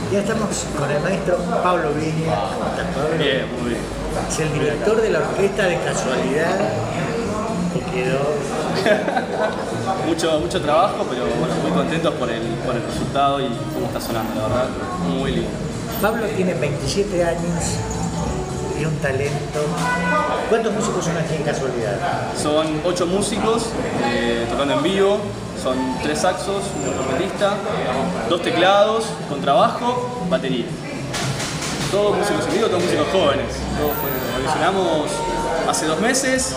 Ya estamos con el maestro Pablo Viña. ¿Cómo estás, Pablo? Bien, muy bien. Es el director de la orquesta de casualidad que quedó. mucho trabajo, pero bueno, muy contentos por el resultado y cómo está sonando, la verdad, muy lindo. Pablo tiene 27 años y un talento. ¿Cuántos músicos son aquí en casualidad? Son 8 músicos tocando en vivo, son 3 saxos, un trompetista, 2 teclados, contrabajo, batería. Todos músicos en vivo, todos músicos jóvenes. Audicionamos hace 2 meses,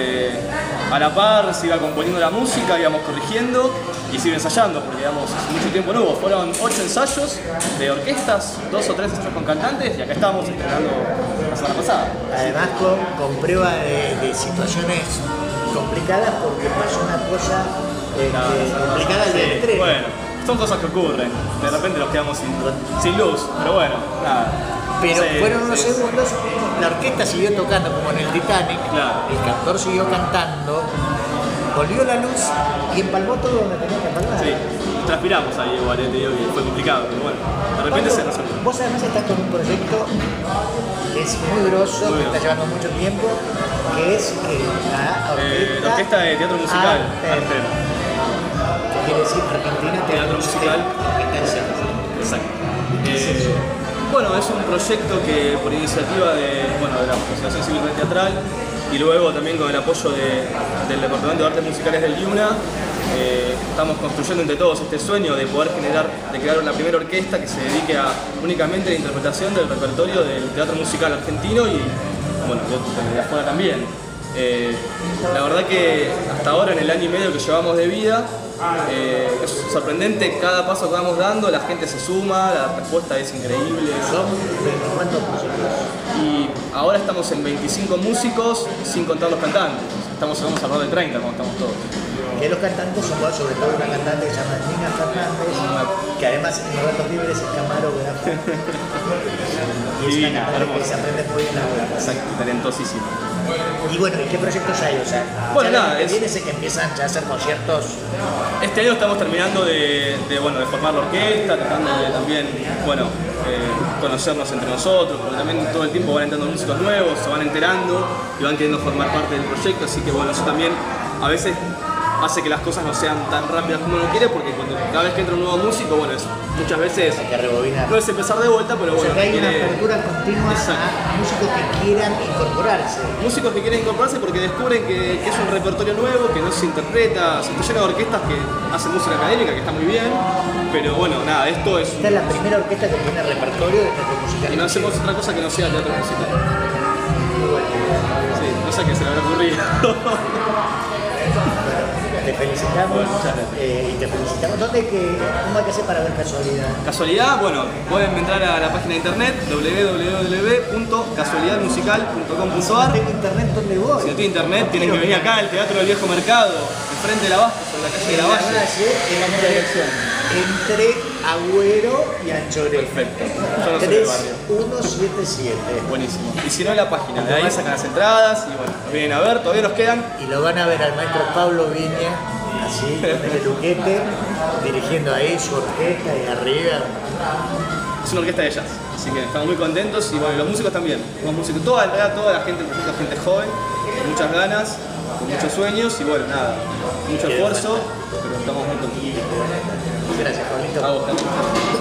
a la par se iba componiendo la música, íbamos corrigiendo y sigue ensayando, porque digamos, hace mucho tiempo no hubo. Fueron 8 ensayos de orquestas, 2 o 3 ensayos con cantantes y acá estamos estrenando la semana pasada. Además con prueba de situaciones complicadas, porque pasó una cosa complicada al día del estreno. Bueno, son cosas que ocurren, de repente nos quedamos sin luz, pero bueno, nada. Pero Sí, fueron unos sí, segundos, la orquesta siguió tocando como en el Titanic, claro. El cantor siguió cantando, volvió la luz y empalmó todo donde tenía que empalmar. Sí, transpiramos ahí igual, te digo que fue complicado, pero bueno, de repente Pablo, se resolvió. vos además estás con un proyecto que es muy grosso, que está llevando mucho tiempo, que es La orquesta de teatro musical, Artero. que quiere decir Argentina Teatro musical. Exacto. Bueno, es un proyecto que por iniciativa de la Asociación Civil Teatral y luego también con el apoyo del Departamento de Artes Musicales del IUNA, estamos construyendo entre todos este sueño de poder crear la primera orquesta que se dedique únicamente a la interpretación del repertorio del teatro musical argentino y bueno, de afuera también. La verdad que hasta ahora, en el año y medio que llevamos de vida, es sorprendente cada paso que vamos dando, la gente se suma, la respuesta es increíble. ¿Son 24 músicos? Y ahora estamos en 25 músicos, sin contar los cantantes. Estamos alrededor de 30 cuando estamos todos. Que los cantantes son, sobre todo una cantante que se llama Nina Fernández, que además en los ratos libres es camarógrafa. Y es una cantante que se aprende muy bien la voz. Exacto, talentosísimo. Y bueno, ¿y qué proyectos hay? O sea, bueno, ya nada, viene que empiezan ya a hacer conciertos. Este año estamos terminando de formar la orquesta, tratando de también, conocernos entre nosotros, porque también todo el tiempo van entrando músicos nuevos, se van enterando y van queriendo formar parte del proyecto, así que bueno, eso también a veces hace que las cosas no sean tan rápidas como uno quiere, porque cada vez que entra un nuevo músico, muchas veces hay que rebobinar. No es empezar de vuelta, pero bueno. O sea, que hay una apertura continua a músicos que quieran incorporarse. Músicos que quieren incorporarse porque descubren que es un repertorio nuevo, que no se interpreta, se está lleno de orquestas que hacen música académica, que está muy bien, pero bueno, nada, esto es... Esta es la primera orquesta que tiene repertorio de teatro musical. Y no hacemos otra cosa que no sea teatro musical. Sí, no sé qué se le habrá ocurrido. Te felicitamos y te felicitamos. ¿Cómo hay que hacer para ver Casualidad? Casualidad, bueno, pueden entrar a la página de internet www.casualidadmusical.com.ar. Si no tengo internet, ¿dónde voy? Si no tiene internet, tienen que venir acá al Teatro del Viejo Mercado, enfrente de la Abasto, en la calle de la Valle. Entre Agüero y Anchorena. Perfecto. Yo no soy del barrio. 3177. Buenísimo. Y si no, en la página, de ahí sacan las entradas y bueno, nos vienen a ver, todavía nos quedan. Y lo van a ver al maestro Pablo Viña, así, con el luquete, dirigiendo ahí su orquesta y arriba. Es una orquesta de jazz, así que estamos muy contentos y bueno, los músicos también. Los músicos, toda la gente, gente joven, con muchas ganas, con muchos sueños y bueno, nada, mucho esfuerzo, pero estamos muy contentos. Gracias, Pablito. A vos,